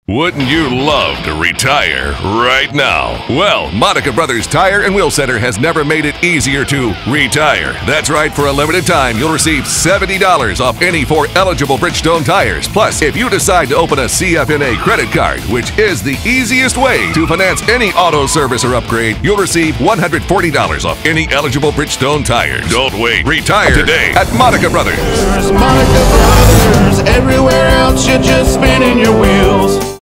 Wouldn't you love to retire right now? Well, Monica Brothers Tire and Wheel Center has never made it easier to retire. That's right, for a limited time, you'll receive $70 off any 4 eligible Bridgestone tires. Plus, if you decide to open a CFNA credit card, which is the easiest way to finance any auto service or upgrade, you'll receive $140 off any eligible Bridgestone tires. Don't wait. Retire today at Monica Brothers. Monica Brothers, everywhere else you're just spinning your wheels.